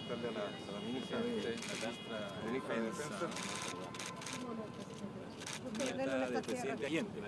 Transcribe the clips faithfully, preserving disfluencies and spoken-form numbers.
preguntarle a la, a la ministra de, la ministra de Defensa. Nieta del presidente Allende.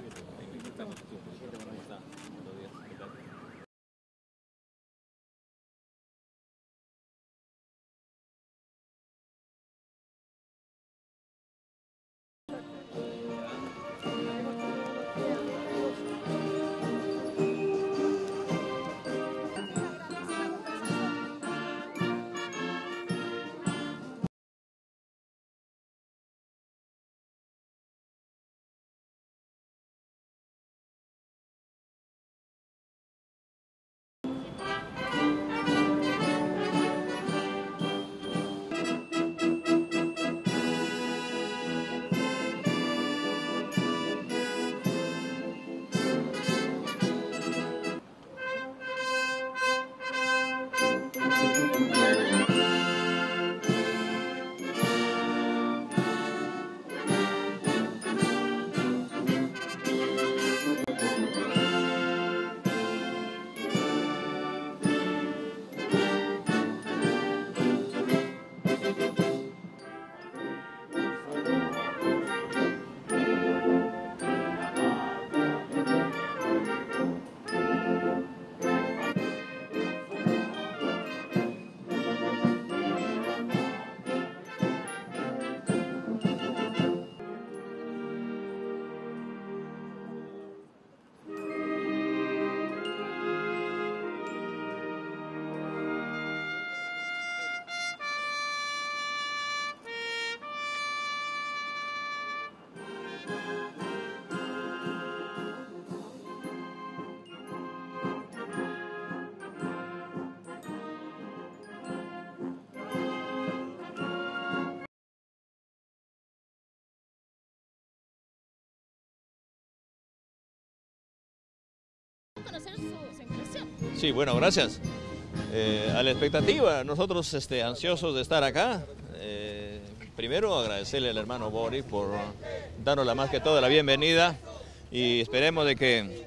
Conocer su, su impresión. Sí, bueno, gracias. Eh, a la expectativa, nosotros este, ansiosos de estar acá. Eh, primero agradecerle al hermano Boris por darnos la más que todo la bienvenida y esperemos de que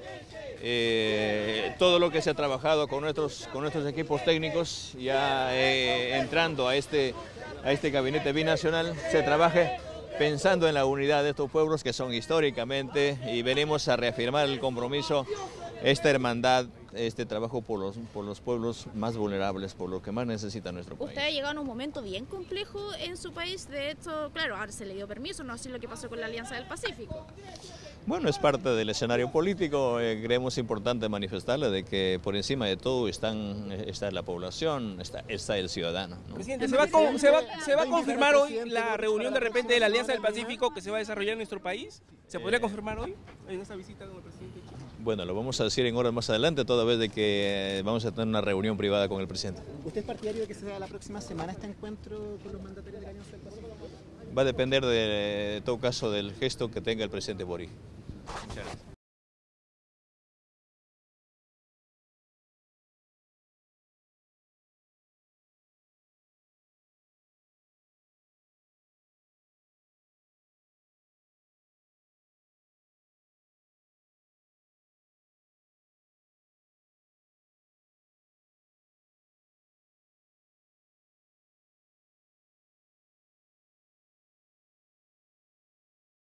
eh, todo lo que se ha trabajado con nuestros, con nuestros equipos técnicos, ya eh, entrando a este, a este gabinete binacional, se trabaje pensando en la unidad de estos pueblos que son históricamente, y venimos a reafirmar el compromiso, esta hermandad, este trabajo por los, por los pueblos más vulnerables, por lo que más necesita nuestro país. Usted ha llegado en un momento bien complejo en su país, de hecho, claro, ahora se le dio permiso, no así lo que pasó con la Alianza del Pacífico. Bueno, es parte del escenario político. Eh, creemos importante manifestarle de que por encima de todo están, está la población, está, está el ciudadano, ¿no? Presidente, ¿se va, con, se, va, ¿se va a confirmar hoy la reunión de repente de la Alianza del Pacífico que se va a desarrollar en nuestro país? ¿Se podría confirmar hoy en esta visita con el presidente Chile? Bueno, lo vamos a decir en horas más adelante, toda vez de que vamos a tener una reunión privada con el presidente. ¿Usted es partidario de que sea la próxima semana este encuentro con los mandatarios de la Alianza del Pacífico? Va a depender de, de todo caso del gesto que tenga el presidente Boric. Muchas gracias.